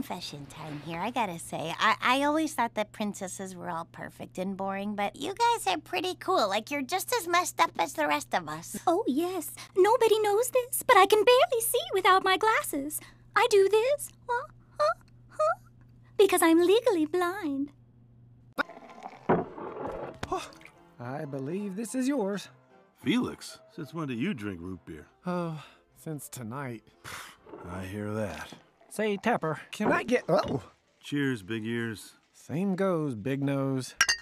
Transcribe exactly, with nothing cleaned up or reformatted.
confession time here, I gotta say. I, I always thought that princesses were all perfect and boring, but you guys are pretty cool. Like, you're just as messed up as the rest of us. Oh, yes. Nobody knows this, but I can barely see without my glasses. I do this, huh, huh, huh, because I'm legally blind. Oh, I believe this is yours. Felix, since when do you drink root beer? Oh, since tonight. I hear that. Say, Tapper, can I get... Oh! Cheers, big ears. Same goes, big nose.